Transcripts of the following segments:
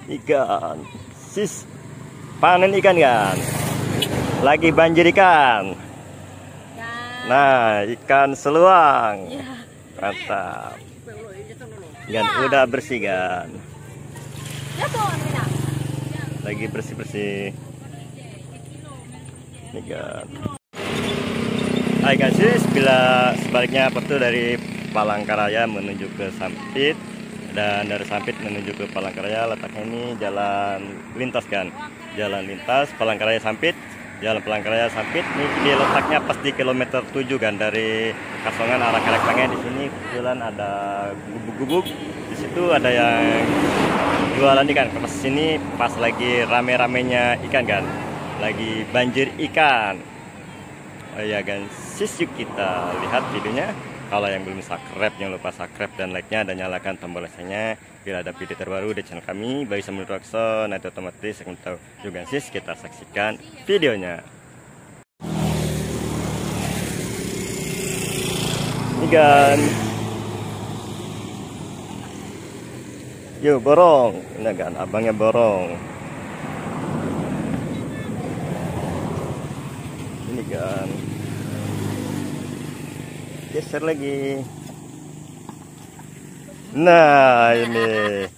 Ikan sis panen ikan kan, lagi banjir ikan. Nah, ikan seluang mantap kan, udah bersih kan, lagi bersih ini kan. Hai guys, bila sebaliknya apa tuh dari Palangkaraya menuju ke Sampit, dan dari Sampit menuju ke Palangkaraya, letaknya ini jalan lintas kan, jalan lintas Palangkaraya Sampit, jalan Palangkaraya Sampit ini dia letaknya pas di kilometer 7 kan, dari Kasongan arah Karektangnya. Di sini kebetulan ada gubuk-gubuk, di situ ada yang jualan ikan. Pas sini pas lagi rame-ramenya ikan kan, lagi banjir ikan. Oh ya kan, yuk kita lihat videonya. Kalau yang belum subscribe, jangan lupa subscribe dan like-nya, dan nyalakan tombol loncengnya biar ada video terbaru di channel kami. Bagi Samuel Rockson, nanti otomatis akan tahu juga. Kita saksikan videonya. Ini kan, yuk borong, ini kan abangnya borong. Ini kan, geser lagi. Nah ini,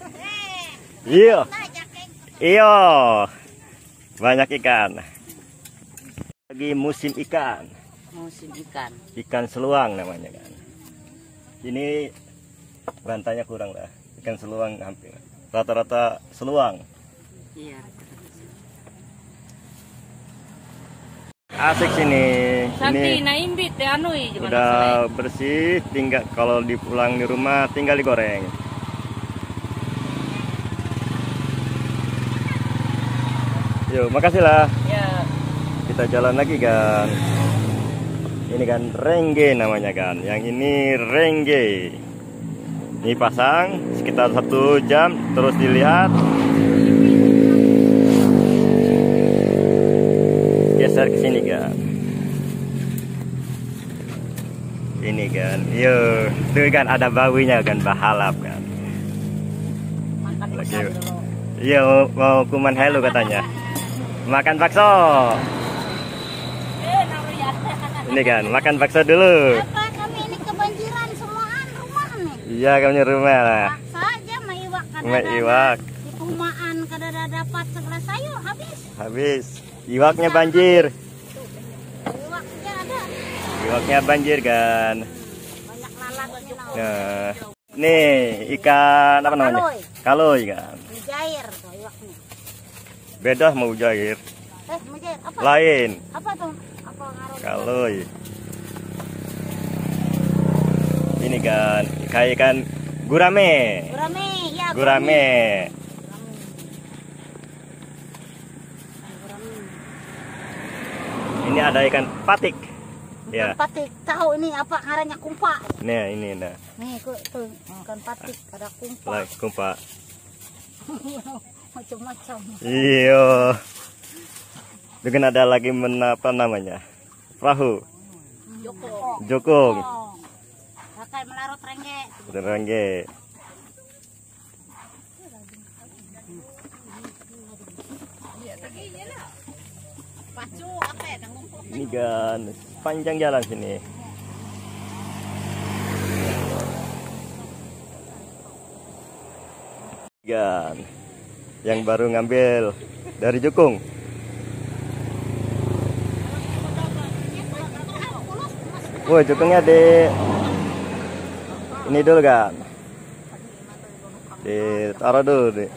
iyo banyak ikan. Lagi musim ikan. Ikan seluang namanya kan. Ini bantanya kurang lah. Ikan seluang hampir rata-rata seluang. Iya. Asik sini. Ini udah bersih, tinggal kalau dipulang di rumah tinggal digoreng. Yuk, makasih lah. Ya. Kita jalan lagi kan. Ini kan rengge namanya kan. Yang ini rengge. Ini pasang sekitar 1 jam, terus dilihat. Geser ke sini kan. Ini kan, yuk, tuh kan ada bawinya kan, bahalap kan. Lagi, iya mau kuman helu katanya. Makan bakso. Ini kan, makan bakso dulu. Apa kami ini kebanjiran semuaan rumah nih? Iya, kami rumah lah. Saja maiwak Iwak. Di perumahan kadada dapat segelas sayur habis. Habis. Iwaknya banjir. Iwaknya ada. Iwaknya banjir kan. Banyak lalaknya. Nah, nih ikan apa namanya? Kaloy kan. Mujair tuh iwaknya. Beda sama mujair. Mujair apa? Lain. Apa tuh? Apa ngaruh? Kaloy. Ini kan kayak ikan gurame. Gurame, ya. Gurame. Ini ada ikan patik. Ya. Patik, tahu ini apa ngarannya kumpa. Nah, ini nah. Nih, tuh ikan patik ada kumpa. Lah, kumpa. Macam-macam. Iya. Dengan ada lagi apa namanya? Perahu. Jokong. Pakai melarut rengge. Rengge. Ini kan panjang jalan sini. Gan yang baru ngambil dari Jukung. Wah, Jukungnya di ini dulu kan. Ditaruh dulu deh.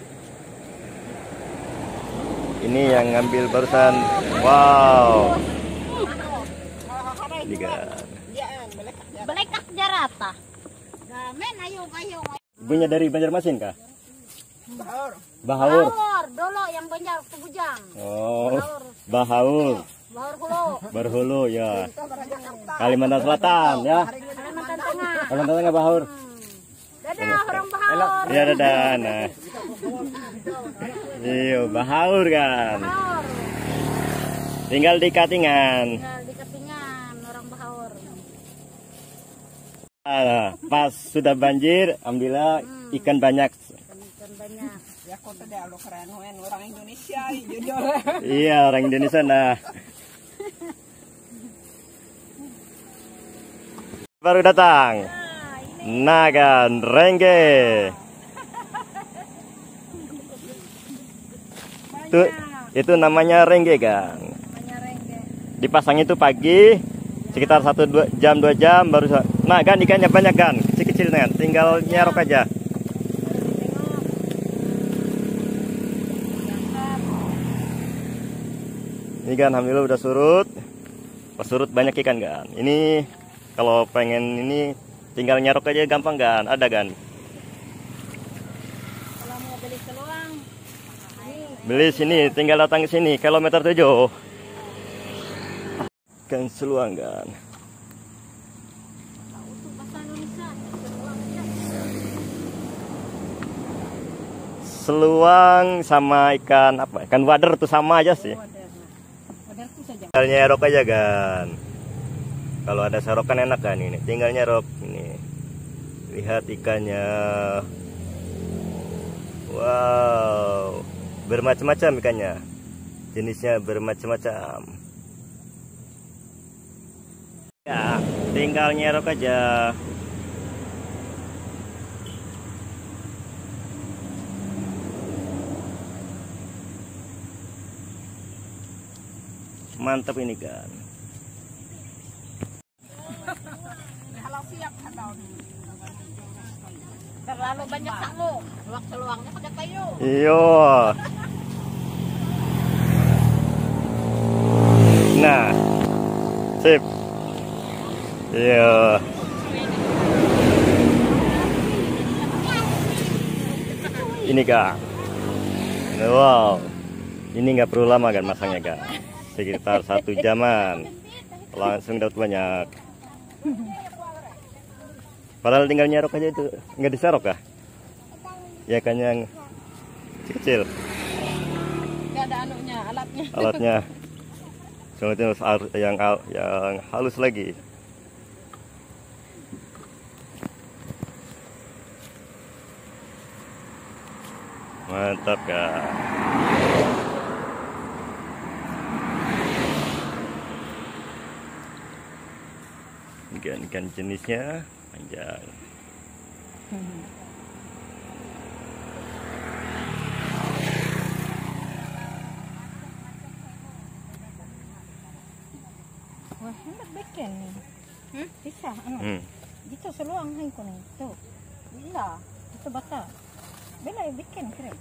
Ini yang ngambil barusan. Wow. Ini kan. Belekak jarata. Gamen ayo. Ibunya dari Banjarmasin kah? Bahaur. Bahaur. Bahaur, dolo yang Banjar Tubujang. Oh, Bahaur. Bahaur Hulu. Berhulu ya. Kalimantan Selatan ya. Kalimantan Tengah. Kalimantan Tengah Bahaur. Dadah orang Bahaur. Iya dadah. Nah. Iya, Bahaur kan. Bahaur. Tinggal di Katingan. Tinggal di Katingan orang Bahaur. Pas sudah banjir, alhamdulillah ikan banyak. Ikan banyak. Ya kok tadi lo keren orang Indonesia jujur. Iya, orang Indonesia nah. Baru datang. Nagan Rengge. Itu namanya Rengge kan. Dipasang itu pagi sekitar 1-2 jam baru. Nah kan ikannya banyak kan, kecil-kecil kan, tinggal nyerok aja. Ini kan alhamdulillah udah surut. Pas surut banyak ikan kan. Ini kalau pengen ini tinggal nyerok aja gampang kan, ada kan. Kalau mau beli seluang, Beli sini, tinggal datang ke sini, kilometer 7. Ikan seluang kan. untuk bahasa Indonesia, seluang aja. Seluang sama ikan apa? Ikan wader tuh sama aja sih. Wadah tuh saja. Tinggal nyerok aja kan. Kalau ada serokan enak kan ini. Tinggal nyerok ini. Lihat ikannya. Wow. Bermacam-macam ikannya. Jenisnya bermacam-macam. Ya, tinggal nyerok aja. Mantap ini kan. Kalau siap atau Terlalu banyak sakmu, luak seluangnya pakai kayu. Iyo. Nah, sip. Iya. Ini kak. Wow. Ini nggak perlu lama kan masangnya kak. Sekitar 1 jaman. Langsung dapat banyak. Padahal tinggal nyerok aja itu. Nggak diserok kah? Ya kan yang kecil. nggak ada anunya, alatnya. Alatnya. Soalnya yang halus lagi. Mantap kak. Ikan jenisnya panjang. Wah, hendak bikin nih. Bisa, Gitu seluang hai ko nih. Tuh. Iya, itu bata. Bela bikin keren.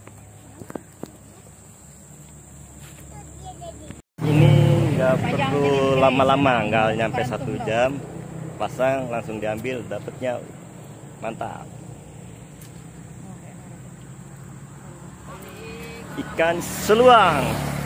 Ini nggak perlu lama-lama, nggak nyampe 1 jam. Pasang langsung diambil, dapatnya mantap. Ikan seluang.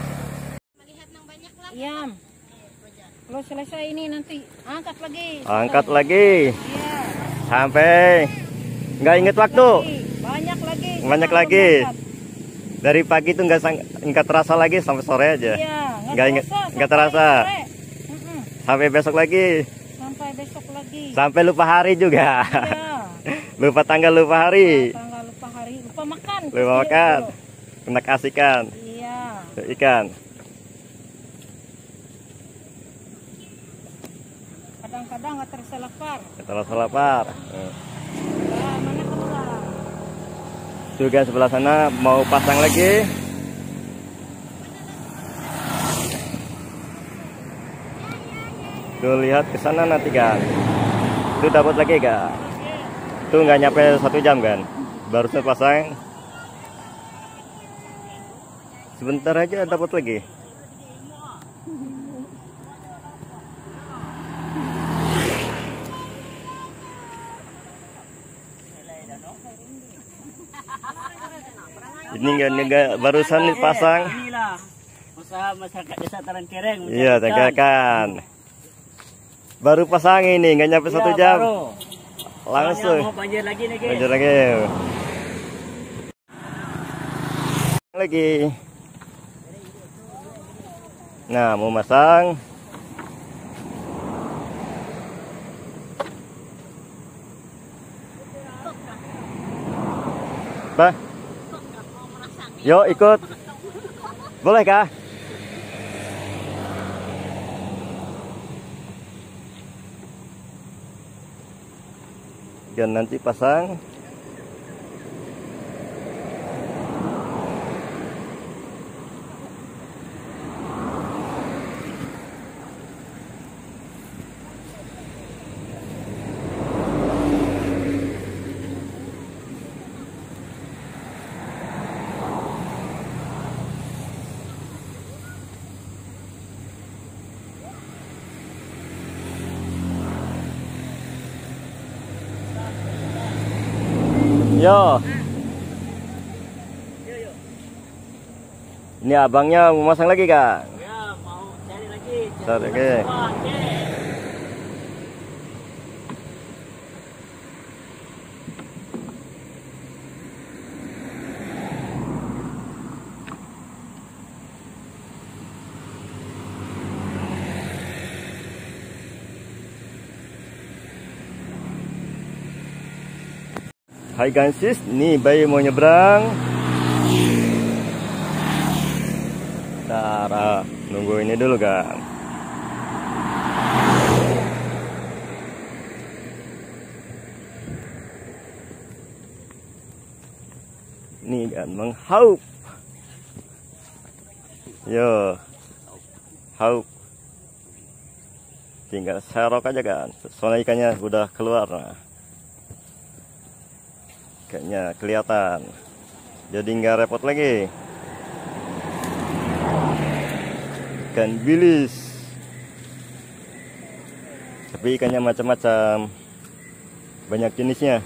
Iya. Kalau selesai ini nanti angkat lagi. Angkat lagi. Iya. Sampai nggak inget waktu. Banyak lagi. Banyak Kita lagi. angkat. Dari pagi tuh nggak terasa lagi sampai sore aja. Iya. Nggak terasa. Mm-mm. Sampai besok lagi. Sampai besok lagi. Sampai lupa hari juga. Iya. Lupa tanggal, lupa hari. Tanggal lupa hari, lupa makan. Lupa makan. Kena kasihkan Iya. ikan. Kadang-kadang nggak terasa lapar. Terasa lapar. Nah, mana keluar? Juga sebelah sana mau pasang lagi. Tuh lihat ke sana nanti kan. Itu dapat lagi kan. Itu nggak nyampe 1 jam kan. Baru saya pasang. Sebentar aja dapat lagi. Ini enggak barusan dipasang. Inilah usaha masyarakat desa Tarangkereng. Iya, tegakkan. Baru pasang ini, nggak nyampe 1 jam. Langsung. Mau banjir lagi nih, guys. Lanjut lagi. Lagi. Nah, mau masang. Bah. Yuk ikut. Boleh kah? Dan nanti pasang. Yo. Ini abangnya mau masang lagi, Kak? Ya, mau cari lagi. Cari lagi. Wah, oke. Hai guys, nih bayi mau nyebrang. Ntar nunggu ini dulu kan. Nih kan menghaup. Yo, haup. Tinggal serok aja kan. Soalnya ikannya udah keluar. Nah. Kayaknya kelihatan, jadi nggak repot lagi. Ikan bilis, tapi ikannya macam-macam, banyak jenisnya.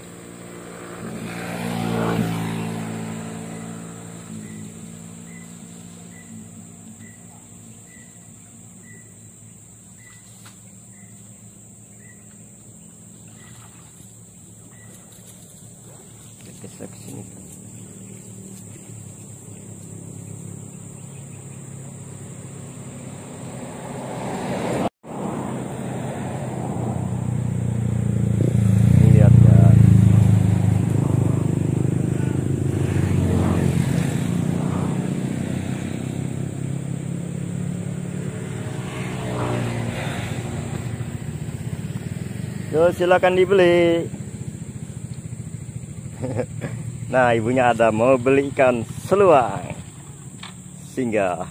Kita ke sini. Lihat ya. Yo, silakan dibeli. Nah, ibunya ada mau beli ikan seluang. Singgah.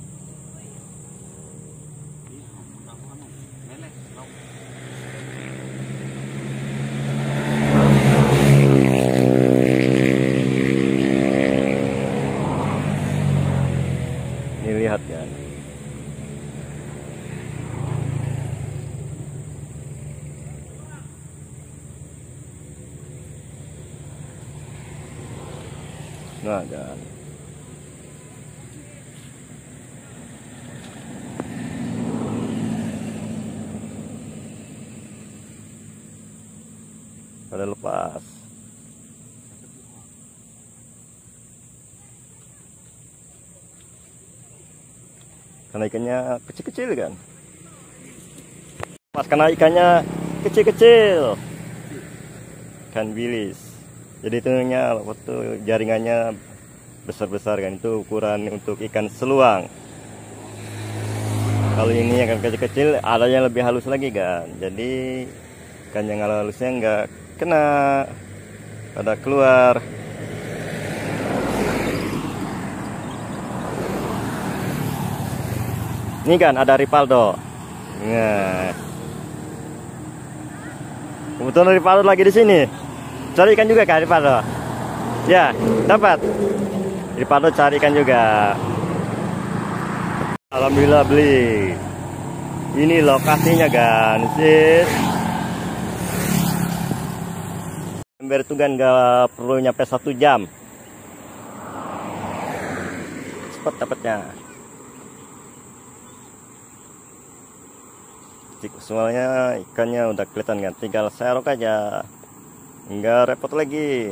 Ini lihat ya. Nah, kan. Pada lepas. Karena ikannya kecil-kecil kan. Pas karena ikannya kecil-kecil. Ikan bilis. Jadi itunya waktu jaringannya besar-besar kan, itu ukuran untuk ikan seluang. Kalau ini yang kecil-kecil ada yang lebih halus lagi kan. Jadi ikan yang halusnya nggak kena pada keluar. Ini kan ada Ripaldo. Nah, kebetulan Ripaldo lagi di sini. Cari ikan juga kan Ripaldo? Ya, dapat. Ripaldo cari ikan juga. Alhamdulillah beli. Ini lokasinya kan, sis. Ember itu kan nggak perlu nyampe 1 jam. Cepat dapatnya. Semuanya ikannya udah kelihatan kan, tinggal serok aja. Nggak repot lagi.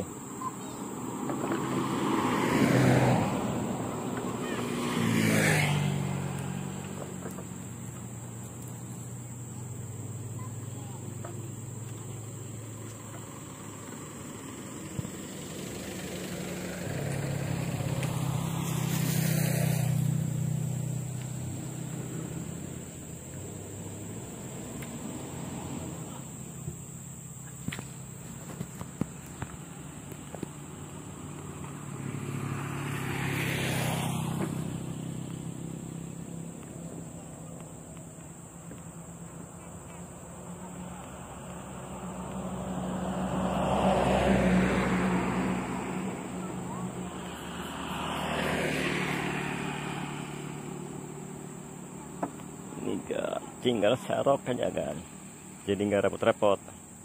tinggal serok aja kan, jadi nggak repot-repot.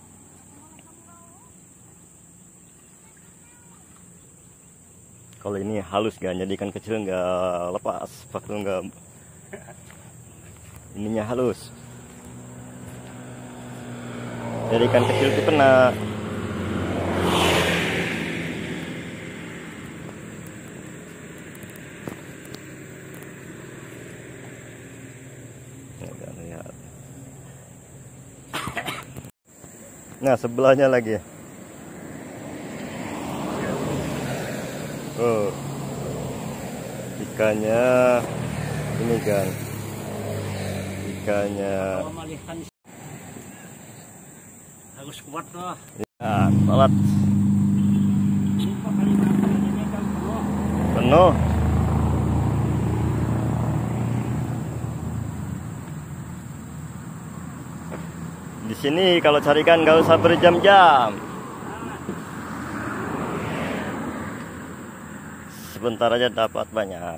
Kalau ini halus kan, jadi ikan kecil nggak lepas, waktu nggak ininya halus, jadi ikan kecil itu kena. Lihat. Nah, sebelahnya lagi. Oh, ikannya ini kan, ikannya Kalau melihat harus kuat loh. ya telat Lupa kali ini kan penuh. penuh. Di sini kalau cari ikan nggak usah berjam-jam, sebentar aja dapat banyak.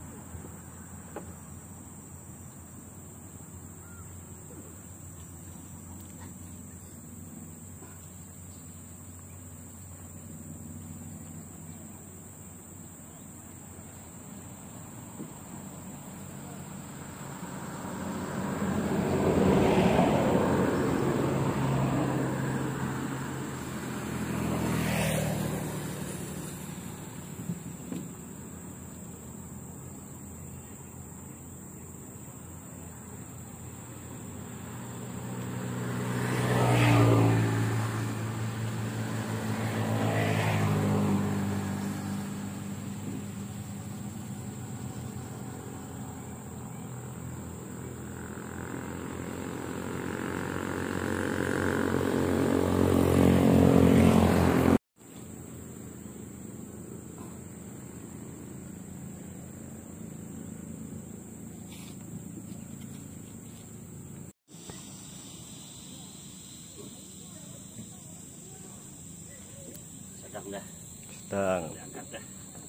Sedang dah. Dan Angkat dah.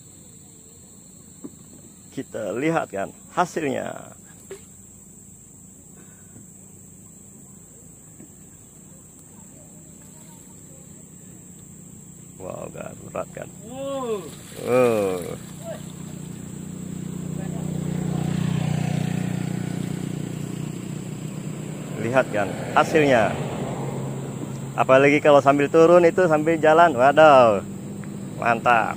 kita lihat kan hasilnya. Wow, kan berat kan. Oh, Oh. Lihat kan hasilnya. Apalagi kalau sambil turun itu sambil jalan, waduh, mantap.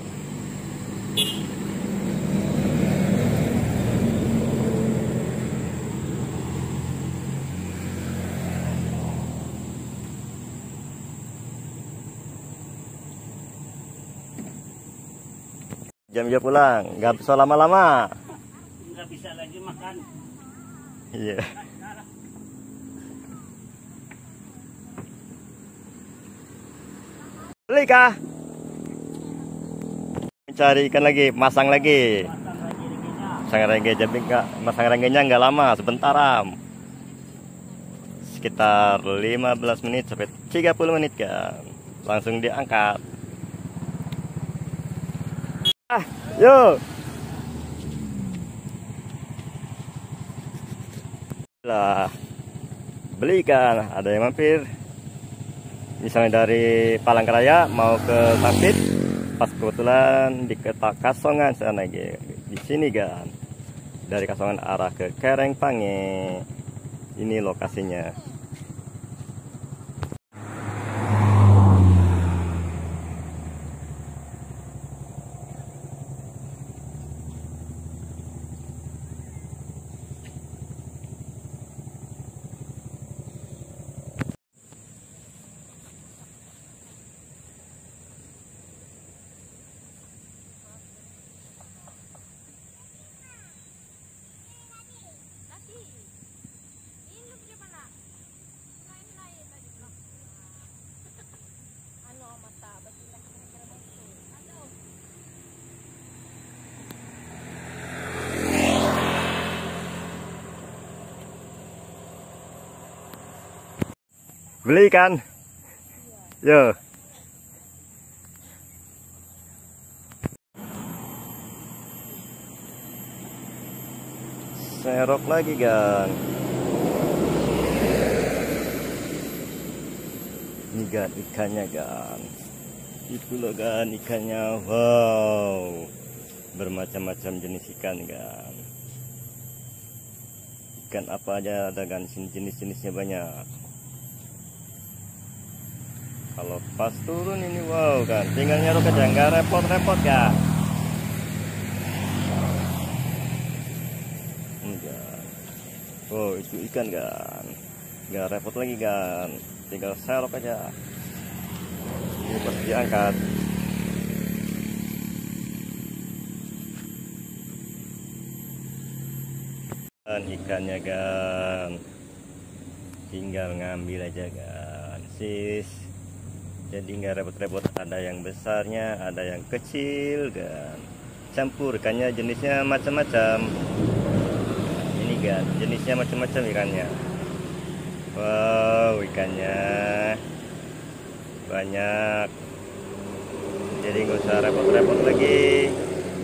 Jam-jam pulang, nggak bisa lama-lama. nggak bisa lagi makan. Iya. Beli kah? Cari ikan lagi, masang lagi. Pasang lagi reginya. Masang rengge, jadi nggak, masang renggenya nggak lama, sebentaran. Sekitar 15 menit sampai 30 menit kan. Langsung diangkat. Ah, yuk. Lah, beli ikan, ada yang mampir. Misalnya dari Palangkaraya mau ke Sampit, pas kebetulan di Kasongan sana di sini kan. Dari Kasongan arah ke Kerengpange. Ini lokasinya. Beli ikan. Yo. Serok lagi kan. Ini kan ikannya kan. Itu loh kan ikannya. Wow. Bermacam-macam jenis ikan kan. Ikan apa aja ada kan, jenis-jenisnya banyak. Kalau pas turun ini wow kan, tinggal nyaruk aja, nggak repot-repot kan. Enggak. Oh itu ikan kan, nggak repot lagi kan, tinggal serok aja. Ini pas diangkat. Dan ikannya kan, tinggal ngambil aja kan, sis. Jadi nggak repot-repot, ada yang besarnya, ada yang kecil kan. Campur ikannya, jenisnya macam-macam. Ini kan jenisnya macam-macam ikannya. Wow, ikannya banyak. Jadi nggak usah repot-repot lagi.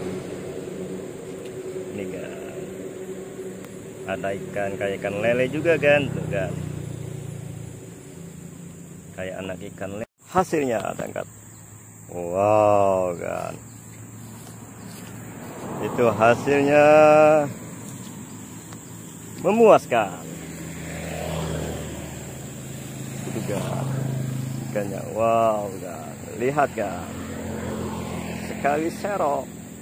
Ini kan ada ikan kayak ikan lele juga kan, tuh kan. Kayak anak ikan lele. Hasilnya angkat. Wow kan. Itu hasilnya memuaskan. Itu kan ikannya. Wow kan. Lihat kan. Sekali serok,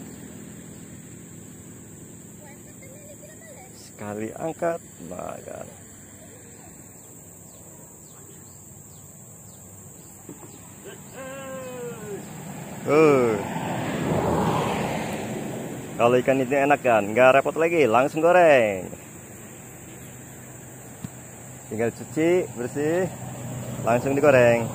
sekali angkat, nah kan. Kalau ikan itu enak kan, nggak repot lagi, langsung goreng. Tinggal cuci bersih, langsung digoreng.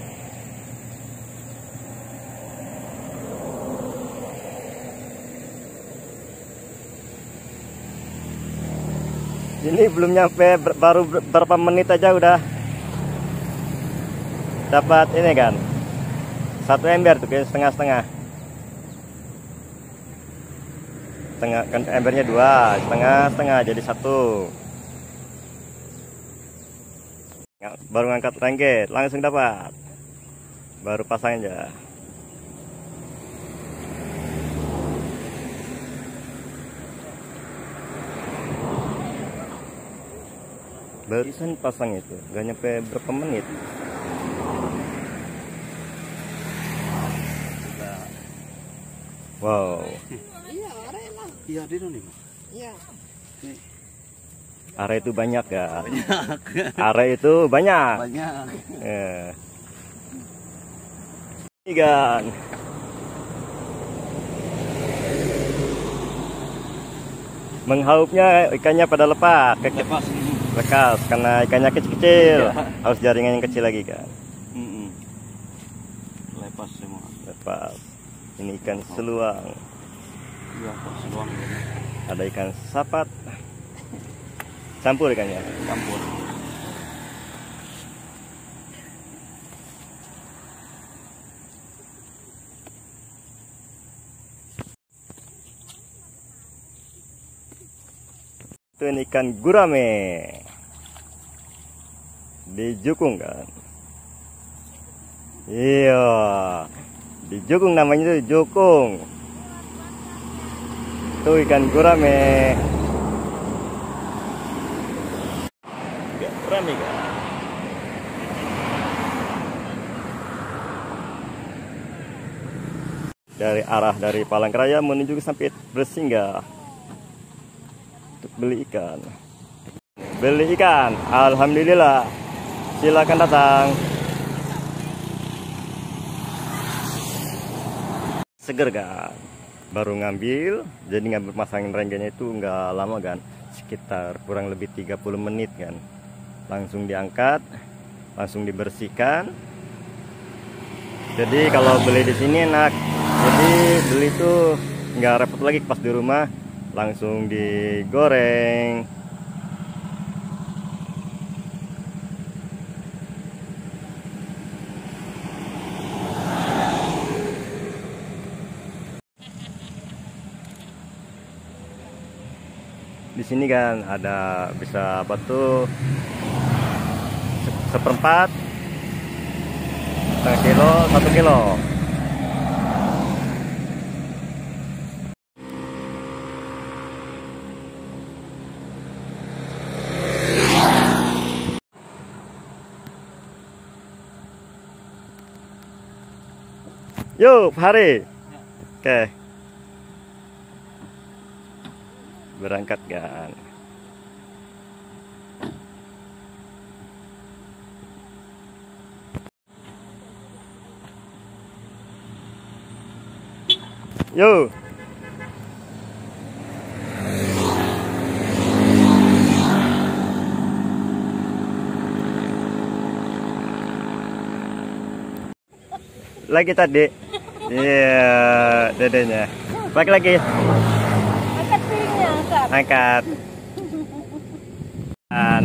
Ini belum nyampe, baru berapa menit aja udah dapat ini kan, 1 ember tuh, kayak setengah-setengah. Setengah kan, embernya 2, setengah-setengah jadi 1. Baru ngangkat rengget, langsung dapat. Baru pasang aja. Barusan pasang itu, gak nyampe berapa menit. Wow. Iya, di nih. Iya. Are itu banyak kan? Are itu banyak. Banyak. Ini kan. Menghaupnya ikannya pada lepas. Lepas. Lekas karena ikannya kecil-kecil. Harus jaringan yang kecil lagi kan. Lepas semua. Lepas. Ini ikan seluang. Iya, seluang. Ada ikan sapat. Campur ikannya. Campur. Itu ikan gurame. Dijukung kan. Iya. Dijukung namanya itu jukung. Itu ikan gurame. Gurame kan. Dari arah dari Palangkaraya menuju ke Sampit bersinggah untuk beli ikan. Beli ikan, alhamdulillah. Silakan datang. Seger kan? Baru ngambil, jadi ngambil masangin renggenya itu nggak lama kan, sekitar kurang lebih 30 menit kan. Langsung diangkat, langsung dibersihkan. Jadi kalau beli di sini enak. Jadi beli itu nggak repot lagi, pas di rumah langsung digoreng. Di sini kan ada bisa apa tuh, seperempat setengah kilo, 1 kilo. Yuk, Hari. Oke. Berangkat kan. Yuk. Lagi tadi. Iya, dedenya. Lagi. Angkat piringnya, angkat. Angkat. Dan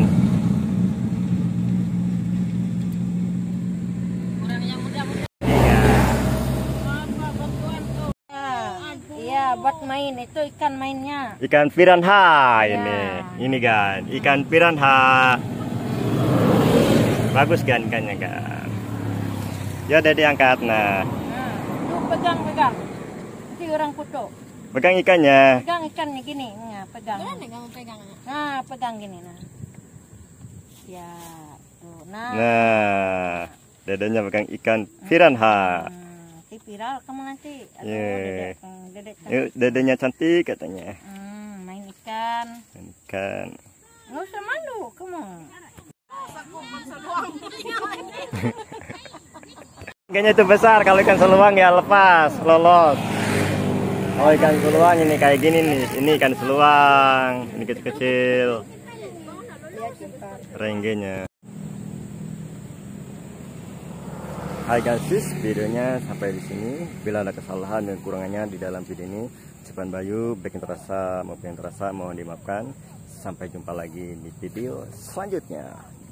Iya, buat main itu ikan mainnya. ikan piranha Ya. ini kan ikan piranha. Bagus kan ikannya kan. Ya udah diangkat. Nah, Tuh pegang. Nanti orang foto. pegang ikannya. Pegang ikannya gini, nah, pegang. pegang. Nah, pegang gini nah. Ya, tuh. Nah. Nah, dedenya pegang ikan piranha. Nanti viral kamu nanti. Aduh, Iya. dedek. Yuk, dedenya cantik katanya. Main ikan. Ikan. Nggak usah malu kamu. Ikannya itu besar, kalau ikan seluang ya lepas, lolos. Oh, ikan seluang ini kayak gini nih. Ini ikan seluang, ini kecil-kecil. Renggenya. Hai guys, videonya sampai di sini. Bila ada kesalahan dan kekurangannya di dalam video ini, ucapan Bayu baik yang terasa maupun yang terasa mohon dimaafkan. Sampai jumpa lagi di video selanjutnya.